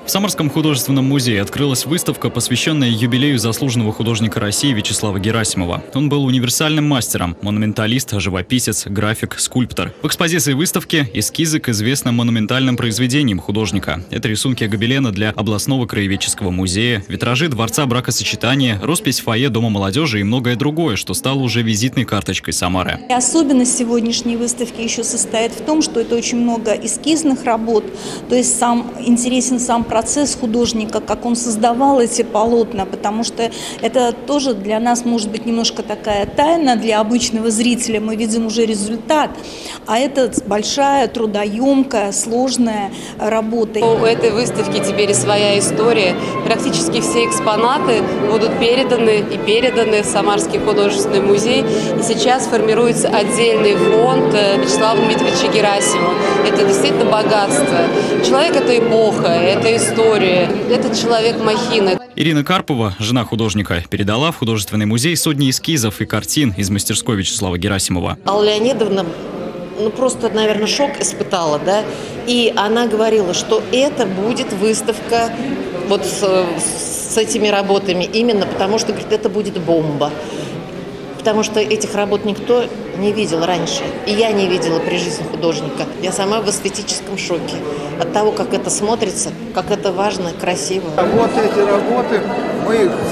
В Самарском художественном музее открылась выставка, посвященная юбилею заслуженного художника России Вячеслава Герасимова. Он был универсальным мастером, монументалист, живописец, график, скульптор. В экспозиции выставки эскизы к известным монументальным произведениям художника. Это рисунки гобелена для областного краеведческого музея, витражи Дворца бракосочетания, роспись фойе Дома молодежи и многое другое, что стало уже визитной карточкой Самары. Особенность сегодняшней выставки еще состоит в том, что это очень много эскизных работ, то есть интересен сам процесс художника, как он создавал эти полотна, потому что это тоже для нас может быть немножко такая тайна, для обычного зрителя мы видим уже результат, а это большая, трудоемкая, сложная работа. У этой выставки теперь и своя история. Практически все экспонаты будут переданы в Самарский художественный музей, и сейчас формируется отдельный фонд Вячеслава Дмитриевича Герасимова. Это действительно богатство. Человек – это эпоха, это история, это человек-махина. Ирина Карпова, жена художника, передала в художественный музей сотни эскизов и картин из мастерской Вячеслава Герасимова. Алла Леонидовна просто, наверное, шок испытала, да, и она говорила, что это будет выставка вот с этими работами, именно потому что, говорит, это будет бомба. Потому что этих работ никто не видел раньше. И я не видела при жизни художника. Я сама в эстетическом шоке от того, как это смотрится, как это важно, красиво. Вот эти работы, мы их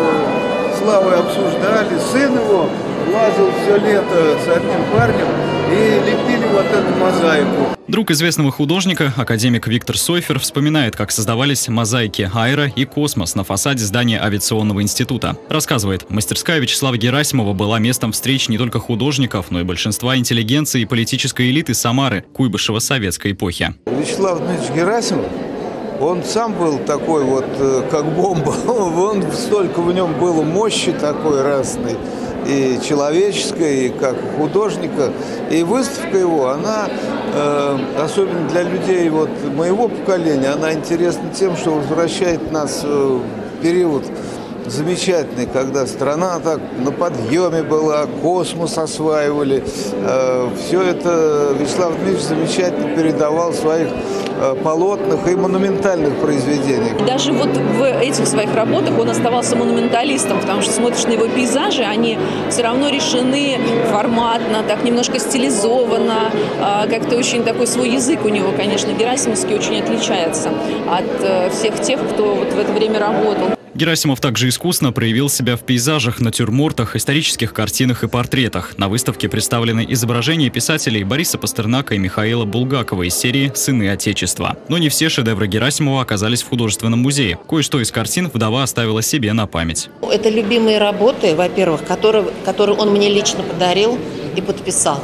с Славой обсуждали. Сын его лазил все лето с одним парнем и лепили вот эту мозаику. Друг известного художника, академик Виктор Сойфер, вспоминает, как создавались мозаики «Аэро» и «Космос» на фасаде здания авиационного института. Рассказывает, мастерская Вячеслава Герасимова была местом встреч не только художников, но и большинства интеллигенции и политической элиты Самары, Куйбышева советской эпохи. Вячеслав Дмитриевич Герасимов, он сам был такой вот, как бомба. Столько в нем было мощи такой разной, и человеческой, и как художника. И выставка его, она, особенно для людей вот моего поколения, она интересна тем, что возвращает нас в период замечательный, когда страна так на подъеме была, космос осваивали. Все это Вячеслав Дмитриевич замечательно передавал в своих полотнах и монументальных произведениях. И даже вот в этих своих работах он оставался монументалистом, потому что смотришь на его пейзажи, они все равно решены форматно, так немножко стилизованно, как-то очень такой свой язык у него, конечно, герасимовский очень отличается от всех тех, кто вот в это время работал. Герасимов также искусно проявил себя в пейзажах, натюрмортах, исторических картинах и портретах. На выставке представлены изображения писателей Бориса Пастернака и Михаила Булгакова из серии «Сыны Отечества». Но не все шедевры Герасимова оказались в художественном музее. Кое-что из картин вдова оставила себе на память. Это любимые работы, во-первых, которые он мне лично подарил и подписал.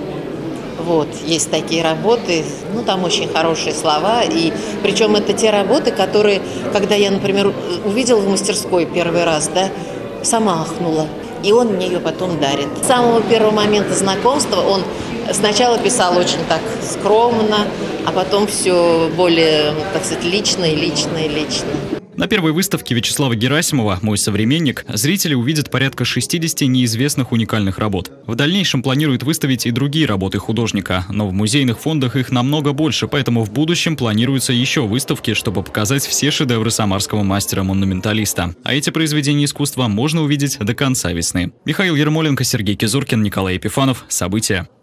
Вот, есть такие работы, ну, там очень хорошие слова, и причем это те работы, которые, когда я, например, увидела в мастерской первый раз, да, сама ахнула, и он мне ее потом дарит. С самого первого момента знакомства он сначала писал очень так скромно, а потом все более, так сказать, лично. На первой выставке Вячеслава Герасимова «Мой современник» зрители увидят порядка 60 неизвестных уникальных работ. В дальнейшем планируют выставить и другие работы художника, но в музейных фондах их намного больше, поэтому в будущем планируются еще выставки, чтобы показать все шедевры самарского мастера-монументалиста. А эти произведения искусства можно увидеть до конца весны. Михаил Ермоленко, Сергей Кизуркин, Николай Епифанов. События.